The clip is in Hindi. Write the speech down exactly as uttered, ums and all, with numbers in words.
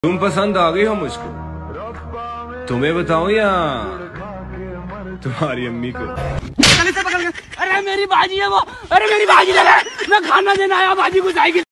तुम पसंद आ गई हो मुझको, तुम्हें बताऊं या तुम्हारी अम्मी को? अरे मेरी बाजी है वो, अरे मेरी बाजी ले, मैं खाना देने आया बाजी को जाएगी।